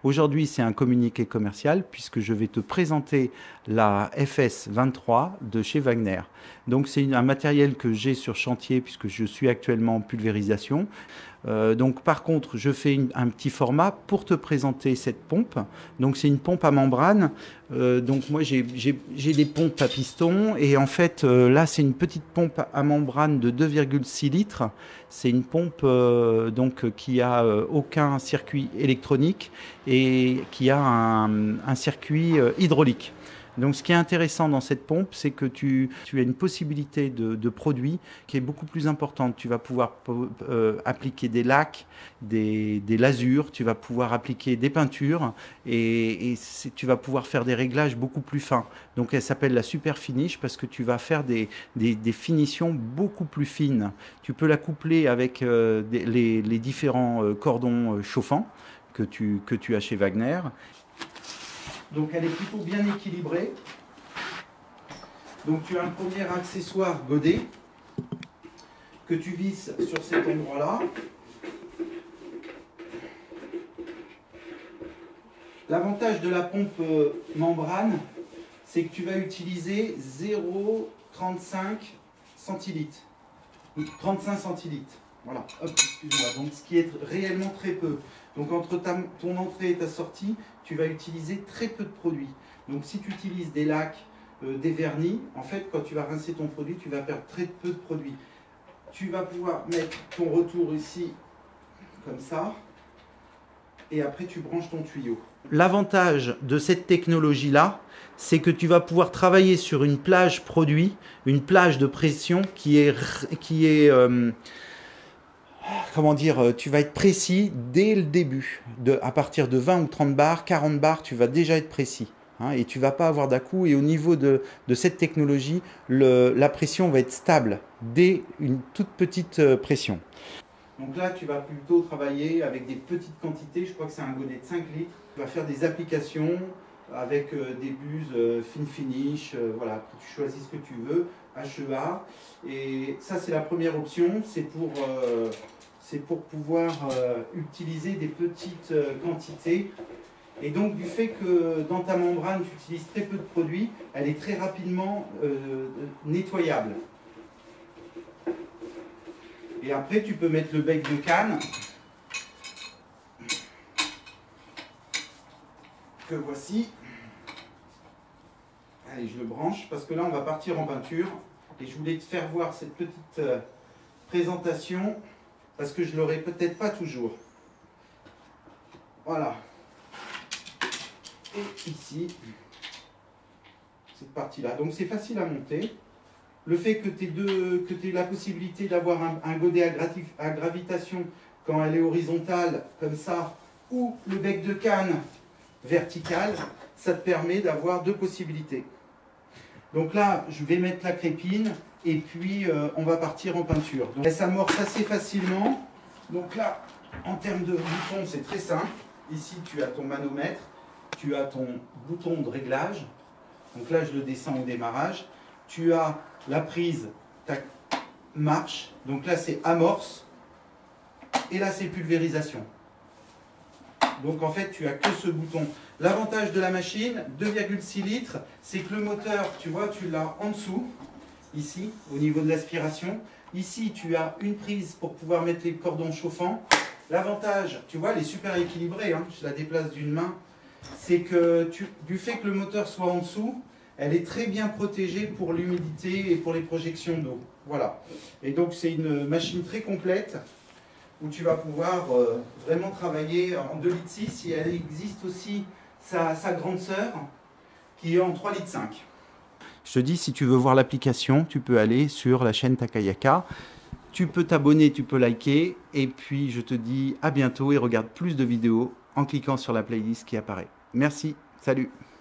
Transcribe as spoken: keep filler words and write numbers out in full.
Aujourd'hui, c'est un communiqué commercial puisque je vais te présenter la F S vingt-trois de chez Wagner. Donc c'est un matériel que j'ai sur chantier puisque je suis actuellement en pulvérisation. Euh, donc par contre, je fais une, un petit format pour te présenter cette pompe. Donc c'est une pompe à membrane. Euh, donc moi j'ai des pompes à piston et en fait euh, là c'est une petite pompe à membrane de deux virgule six litres. C'est une pompe euh, donc qui a euh, aucun circuit électronique et qui a un, un circuit euh, hydraulique. Donc ce qui est intéressant dans cette pompe, c'est que tu, tu as une possibilité de, de produit qui est beaucoup plus importante. Tu vas pouvoir euh, appliquer des lacs, des, des lasures, tu vas pouvoir appliquer des peintures et, et tu vas pouvoir faire des réglages beaucoup plus fins. Donc elle s'appelle la Super Finish parce que tu vas faire des, des, des finitions beaucoup plus fines. Tu peux la coupler avec euh, des, les, les différents euh, cordons euh, chauffants que tu, que tu as chez Wagner. Donc elle est plutôt bien équilibrée. Donc tu as un premier accessoire godet que tu visses sur cet endroit-là. L'avantage de la pompe membrane, c'est que tu vas utiliser zéro virgule trente-cinq centilitres. trente-cinq centilitres. Voilà, hop, excuse-moi. Donc ce qui est réellement très peu. Donc entre ta, ton entrée et ta sortie, tu vas utiliser très peu de produits. Donc si tu utilises des lacs, euh, des vernis, en fait quand tu vas rincer ton produit, tu vas perdre très peu de produits. Tu vas pouvoir mettre ton retour ici, comme ça, et après tu branches ton tuyau. L'avantage de cette technologie-là, c'est que tu vas pouvoir travailler sur une plage produit, une plage de pression qui est... Qui est euh, Comment dire, tu vas être précis dès le début. De, à partir de vingt ou trente bars, quarante bars, tu vas déjà être précis. Hein, et tu ne vas pas avoir d'à-coups. Et au niveau de, de cette technologie, le, la pression va être stable dès une toute petite pression. Donc là, tu vas plutôt travailler avec des petites quantités. Je crois que c'est un godet de cinq litres. Tu vas faire des applications avec euh, des buses euh, fine finish. Euh, voilà, tu choisis ce que tu veux. H E A. Et ça, c'est la première option. C'est pour... Euh, c'est pour pouvoir euh, utiliser des petites euh, quantités. Et donc, du fait que dans ta membrane, tu utilises très peu de produits, elle est très rapidement euh, nettoyable. Et après, tu peux mettre le bec de canne, que voici. Allez, je le branche, parce que là, on va partir en peinture. Et je voulais te faire voir cette petite euh, présentation, parce que je ne l'aurai peut-être pas toujours. Voilà. Et ici, cette partie-là. Donc c'est facile à monter. Le fait que tu aies la possibilité d'avoir un, un godet à, gratif, à gravitation quand elle est horizontale, comme ça, ou le bec de canne vertical, ça te permet d'avoir deux possibilités. Donc là, je vais mettre la crépine. Et puis, euh, on va partir en peinture. Donc, elle s'amorce assez facilement. Donc là, en termes de bouton, c'est très simple. Ici, tu as ton manomètre. Tu as ton bouton de réglage. Donc là, je le descends au démarrage. Tu as la prise, ta marche. Donc là, c'est amorce. Et là, c'est pulvérisation. Donc en fait, tu n'as que ce bouton. L'avantage de la machine, deux virgule six litres, c'est que le moteur, tu vois, tu l'as en dessous. Ici, au niveau de l'aspiration. Ici, tu as une prise pour pouvoir mettre les cordons chauffants. L'avantage, tu vois, elle est super équilibrée, hein, je la déplace d'une main, c'est que tu, du fait que le moteur soit en dessous, elle est très bien protégée pour l'humidité et pour les projections d'eau. Voilà. Et donc, c'est une machine très complète où tu vas pouvoir euh, vraiment travailler en deux litres six. Et elle existe aussi sa, sa grande sœur qui est en trois litres cinq. Je te dis, si tu veux voir l'application, tu peux aller sur la chaîne Takayaka. Tu peux t'abonner, tu peux liker. Et puis, je te dis à bientôt et regarde plus de vidéos en cliquant sur la playlist qui apparaît. Merci, salut!